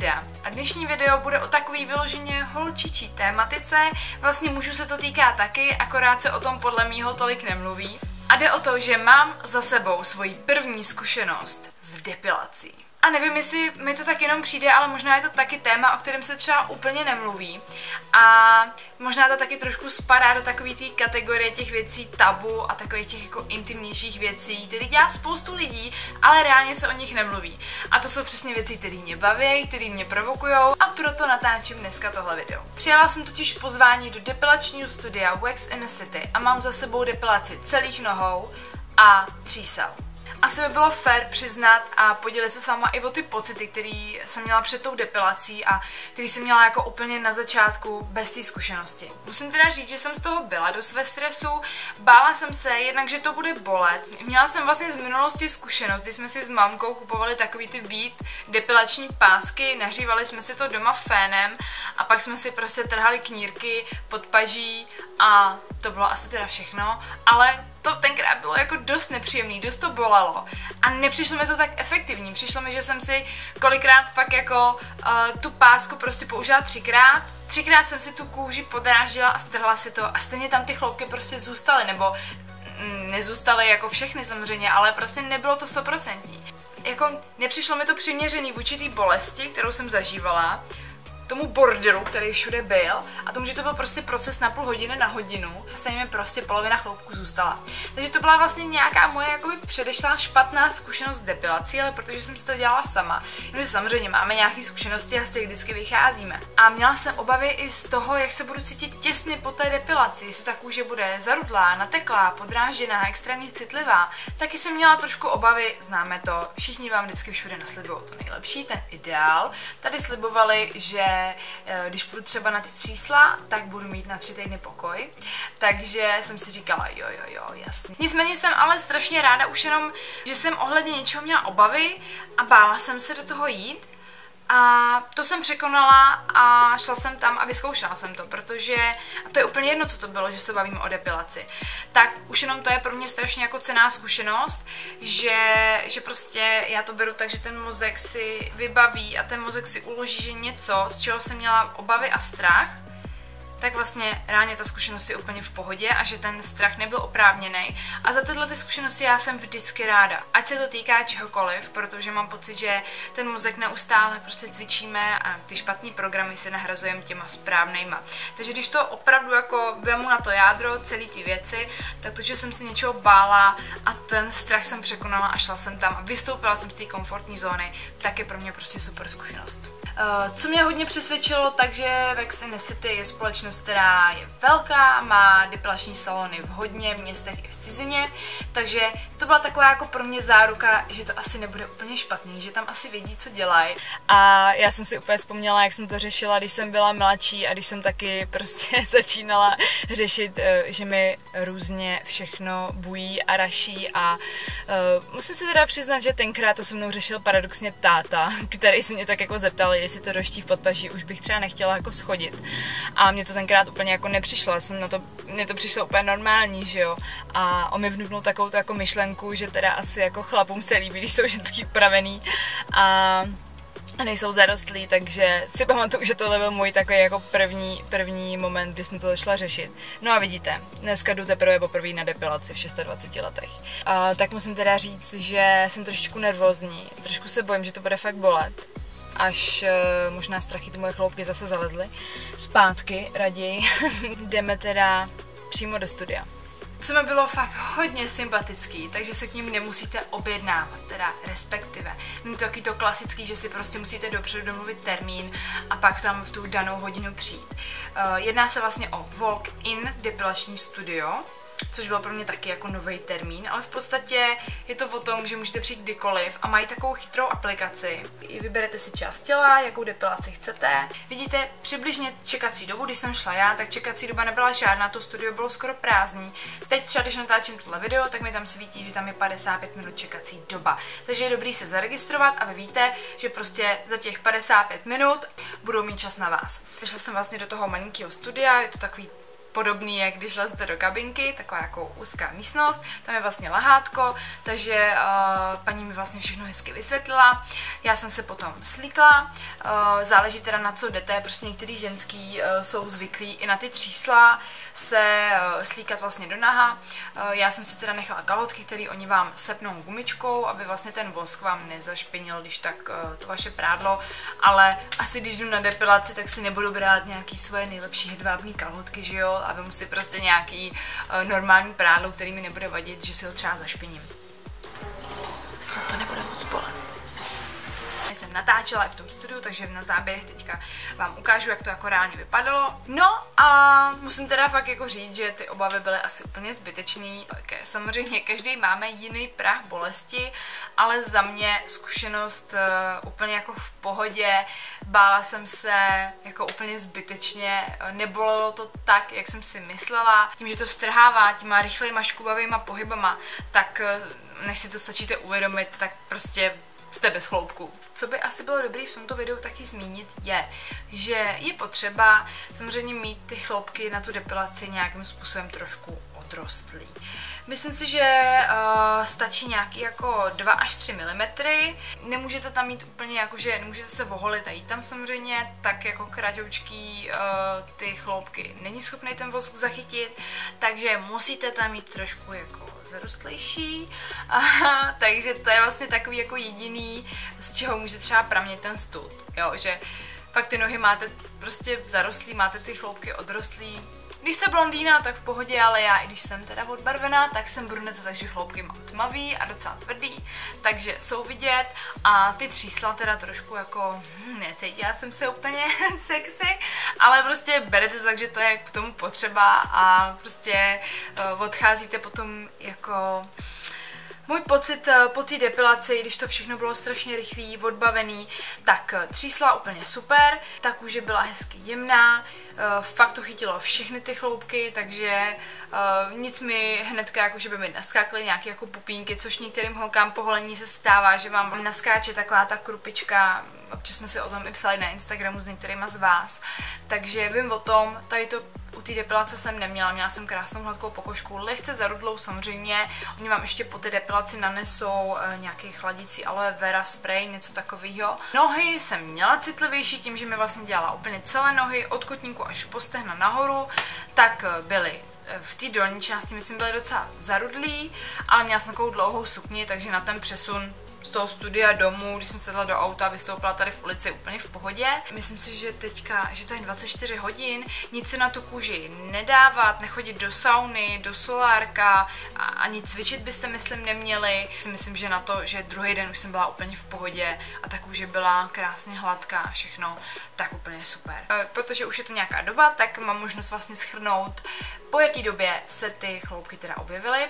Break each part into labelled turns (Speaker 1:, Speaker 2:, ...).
Speaker 1: Frida a dnešní video bude o takový vyloženě holčičí tématice. Vlastně mužů se to týká taky, akorát se o tom podle mýho tolik nemluví. A jde o to, že mám za sebou svoji první zkušenost s depilací. A nevím, jestli mi to tak jenom přijde, ale možná je to taky téma, o kterém se třeba úplně nemluví. A možná to taky trošku spadá do takové té kategorie těch věcí tabu a takových těch jako intimnějších věcí, které dělá spoustu lidí, ale reálně se o nich nemluví. A to jsou přesně věci, které mě baví, které mě provokujou a proto natáčím dneska tohle video. Přijala jsem totiž pozvání do depilačního studia Wax in the City a mám za sebou depilaci celých nohou a třísel. Asi by bylo fér přiznat a podělit se s váma i o ty pocity, které jsem měla před tou depilací a který jsem měla jako úplně na začátku bez té zkušenosti. Musím teda říct, že jsem z toho byla dost ve stresu, bála jsem se jednak, že to bude bolet. Měla jsem vlastně z minulosti zkušenost, kdy jsme si s mamkou kupovali takový ty Vít depilační pásky, nahřívali jsme si to doma fénem a pak jsme si prostě trhali knírky pod paží a to bylo asi teda všechno, ale to tenkrát bylo jako dost nepříjemný, dost to bolelo a nepřišlo mi to tak efektivní, přišlo mi, že jsem si kolikrát fakt jako tu pásku prostě použila třikrát jsem si tu kůži podráždila a strhla si to a stejně tam ty chloupky prostě zůstaly, nebo nezůstaly jako všechny samozřejmě, ale prostě nebylo to 100%. Jako nepřišlo mi to přiměřený vůči té bolesti, kterou jsem zažívala, tomu bordelu, který všude byl a tomu, že to byl prostě proces na půl hodiny na hodinu a stejně mi prostě polovina chloupku zůstala. Takže to byla vlastně nějaká moje jakoby předešlá špatná zkušenost s depilací, ale protože jsem si to dělala sama. Protože samozřejmě máme nějaké zkušenosti a z těch vždycky vycházíme. A měla jsem obavy i z toho, jak se budu cítit těsně po té depilaci, jestli ta kůže bude zarudlá, nateklá, podrážděná, extrémně citlivá. Taky jsem měla trošku obavy, známe to, všichni vám vždycky všude naslibují to nejlepší, ten ideál. Tady slibovali, že když půjdu třeba na ty třísla, tak budu mít na 3 týdny pokoj. Takže jsem si říkala, jo, jasný. Nicméně jsem ale strašně ráda už jenom, že jsem ohledně něčeho měla obavy a bála jsem se do toho jít. A to jsem překonala a šla jsem tam a vyzkoušela jsem to, protože, a to je úplně jedno, co to bylo, že se bavíme o depilaci, tak už jenom to je pro mě strašně jako cenná zkušenost, že prostě já to beru tak, že ten mozek si vybaví a ten mozek si uloží, že něco, z čeho jsem měla obavy a strach, tak vlastně reálně ta zkušenost je úplně v pohodě a že ten strach nebyl oprávněný. A za tyhle ty zkušenosti já jsem vždycky ráda. Ať se to týká čehokoliv, protože mám pocit, že ten mozek neustále prostě cvičíme a ty špatný programy si nahrazujeme těma správnejma. Takže když to opravdu jako vemu na to jádro, celý ty věci, tak to, že jsem si něčeho bála a ten strach jsem překonala a šla jsem tam a vystoupila jsem z té komfortní zóny, tak je pro mě prostě super zkušenost. Co mě hodně přesvědčilo, takže Wax in the City je společnost, která je velká, má depilační salony v hodně městech i v cizině, takže to byla taková jako pro mě záruka, že to asi nebude úplně špatný, že tam asi vědí, co dělají. A já jsem si úplně vzpomněla, jak jsem to řešila, když jsem byla mladší a když jsem taky prostě začínala řešit, že mi různě všechno bují a raší a musím si teda přiznat, že tenkrát to se mnou řešil paradoxně táta, který se mě tak jako zeptal, jestli to roští v podpaží, už bych třeba nechtěla jako schodit. A mě to tenkrát úplně jako nepřišlo, mně to přišlo úplně normální, že jo. A on mi vnuknul takovou jako myšlenku, že teda asi jako chlapům se líbí, když jsou ženský upravený a nejsou zarostlí, takže si pamatuju, že tohle byl můj takový jako první moment, kdy jsem to začala řešit. No a vidíte, dneska jdu teprve poprvé na depilaci v 26 letech. Tak musím teda říct, že jsem trošičku nervózní, trošku se bojím, že to bude fakt bolet. Až možná strachy ty moje chloupky zase zalezly. Zpátky raději jdeme teda přímo do studia. Co mi bylo fakt hodně sympatický, takže se k ním nemusíte objednávat, teda respektive. Není to taky to klasický, že si prostě musíte dopředu domluvit termín a pak tam v tu danou hodinu přijít. Jedná se vlastně o walk-in depilační studio, což byl pro mě taky jako nový termín, ale v podstatě je to o tom, že můžete přijít kdykoliv a mají takovou chytrou aplikaci. Vyberete si část těla, jakou depilaci chcete. Vidíte přibližně čekací dobu, když jsem šla já, tak čekací doba nebyla žádná, to studio bylo skoro prázdný. Teď třeba, když natáčím tohle video, tak mi tam svítí, že tam je 55 minut čekací doba. Takže je dobrý se zaregistrovat a vy víte, že prostě za těch 55 minut budou mít čas na vás. Šla jsem vlastně do toho malinkého studia, je to takový podobný, jak když lezete do kabinky, taková jako úzká místnost, tam je vlastně lehátko, takže paní mi vlastně všechno hezky vysvětlila. Já jsem se potom slíkla, záleží teda na co jdete, prostě některý ženský jsou zvyklí i na ty třísla se slíkat vlastně do naha. Já jsem si teda nechala kalhotky, které oni vám sepnou gumičkou, aby vlastně ten vosk vám nezašpinil, když tak to vaše prádlo, ale asi když jdu na depilaci, tak si nebudu brát nějaký svoje nejlepší hedvábný kalhotky, že jo, a vemu si prostě nějaký normální prádlo, který mi nebude vadit, že si ho třeba zašpiním. Snad to nebude moc bolet. Já jsem natáčela i v tom studiu, takže na záběrech teďka vám ukážu, jak to jako reálně vypadalo. No a musím teda fakt jako říct, že ty obavy byly asi úplně zbytečný. Samozřejmě každý máme jiný prah bolesti, ale za mě zkušenost úplně jako v pohodě. Bála jsem se jako úplně zbytečně, nebolelo to tak, jak jsem si myslela. Tím, že to strhává těma rychlejma škubavýma pohybama, tak než si to stačíte uvědomit, tak prostě jste bez chloupku. Co by asi bylo dobré v tomto videu taky zmínit je, že je potřeba samozřejmě mít ty chloupky na tu depilaci nějakým způsobem trošku odrostlý. Myslím si, že stačí nějaký jako 2 až 3 mm. Nemůžete tam mít úplně jako, že nemůžete se oholit a jít tam samozřejmě, tak jako kratoučký ty chloupky není schopný ten vosk zachytit, takže musíte tam mít trošku jako zarostlejší, takže to je vlastně takový jako jediný, z čeho může třeba pramět ten stud, jo, že fakt ty nohy máte prostě zarostlý, máte ty chloupky odrostlý. Když jste blondýna, tak v pohodě, ale já, i když jsem teda odbarvená, tak jsem bruneta, takže chloupky mám tmavý a docela tvrdý, takže jsou vidět a ty třísla teda trošku jako necítila jsem se úplně sexy, ale prostě berete tak, že to je k tomu potřeba a prostě odcházíte potom jako... Můj pocit po té depilaci, když to všechno bylo strašně rychlý, odbavený, tak třísla úplně super, ta kůže byla hezky jemná, fakt to chytilo všechny ty chloupky, takže nic mi hnedka jako, že by mi naskákly nějaké jako pupínky, což některým holkám po holení se stává, že vám naskáče taková ta krupička, občas jsme si o tom i psali na Instagramu s některýma z vás, takže vím o tom, tady to u té depilace jsem neměla, jsem krásnou hladkou pokožku, lehce zarudlou samozřejmě, oni vám ještě po té depilaci nanesou nějaký chladící aloe vera spray, něco takového. Nohy jsem měla citlivější tím, že mi vlastně dělala úplně celé nohy, od kotníku až po stehna nahoru, tak byly v té dolní části, myslím, byly docela zarudlý, ale měla jsem takovou dlouhou sukni, takže na ten přesun z toho studia domů, když jsem sedla do auta a vystoupila tady v ulici úplně v pohodě. Myslím si, že teďka, že to je 24 hodin, nic si na tu kůži nedávat, nechodit do sauny, do solárka a ani cvičit byste, myslím, neměli. Myslím, že na to, že druhý den už jsem byla úplně v pohodě a ta kůže byla krásně hladká a všechno, tak úplně super. Protože už je to nějaká doba, tak mám možnost vlastně shrnout, po jaký době se ty chloupky teda objevily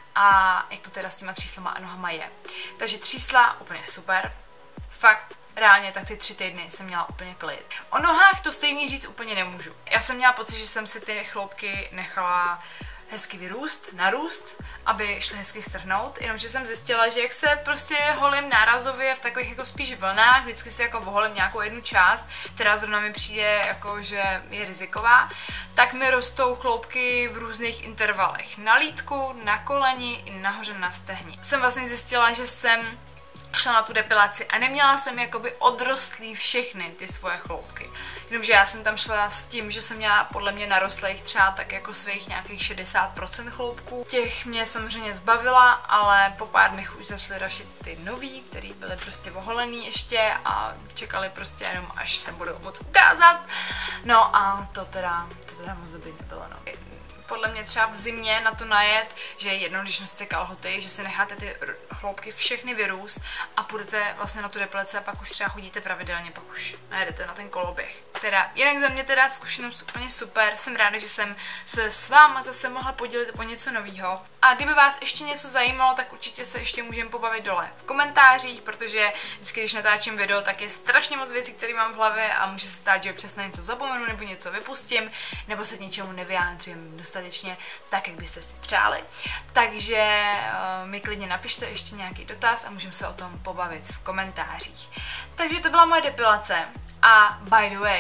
Speaker 1: a jak to teda s těma tříslama a nohama je. Takže třísla úplně super, fakt reálně tak ty 3 týdny jsem měla úplně klid. O nohách to stejný říct úplně nemůžu. Já jsem měla pocit, že jsem si ty chloupky nechala hezky vyrůst, narůst, aby šly hezky strhnout, jenomže jsem zjistila, že jak se prostě holím nárazově v takových jako spíš vlnách, vždycky si jako voholím nějakou jednu část, která zrovna mi přijde jako, že je riziková, tak mi rostou chloupky v různých intervalech. Na lýtku, na koleni i nahoře na stehni. Jsem vlastně zjistila, že jsem šla na tu depilaci a neměla jsem jakoby odrostlý všechny ty svoje chloupky. Jenomže já jsem tam šla s tím, že jsem měla podle mě narostlých třeba tak jako svých nějakých 60% chloupků. Těch mě samozřejmě zbavila, ale po pár dnech už začaly rašit ty nový, který byly prostě oholený ještě a čekali prostě jenom, až se budou moc ukázat. No a to teda moc dobrý nebylo, no. Podle mě třeba v zimě na to najet, že jednou, když nosíte kalhoty, že si necháte ty chloupky všechny vyrůst a půjdete vlastně na tu depilaci a pak už třeba chodíte pravidelně, pak už najedete na ten koloběh. Teda, jinak za mě teda zkušenost úplně super, jsem ráda, že jsem se s váma zase mohla podělit o něco nového. A kdyby vás ještě něco zajímalo, tak určitě se ještě můžeme pobavit dole v komentářích, protože vždycky, když natáčím video, tak je strašně moc věcí, které mám v hlavě a může se stát, že občas na něco zapomenu nebo něco vypustím, nebo se k něčemu nevyjádřím dostatečně tak, jak byste si přáli. Takže mi klidně napište ještě nějaký dotaz a můžeme se o tom pobavit v komentářích. Takže to byla moje depilace. A by the way,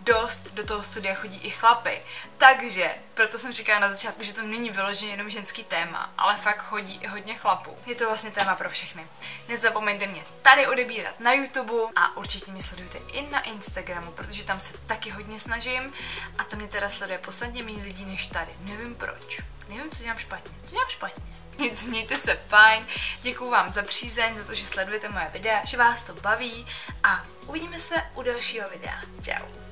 Speaker 1: dost do toho studia chodí i chlapy. Takže, proto jsem říkala na začátku, že to není vyloženě jenom ženský téma, ale fakt chodí i hodně chlapů. Je to vlastně téma pro všechny. Nezapomeňte mě tady odebírat na YouTube a určitě mě sledujte i na Instagramu, protože tam se taky hodně snažím a tam mě teda sleduje podstatně méně lidí než tady. Nevím proč. Nevím, co dělám špatně. Co dělám špatně? Nic, mějte se fajn, děkuju vám za přízeň, za to, že sledujete moje videa, že vás to baví a uvidíme se u dalšího videa. Čau.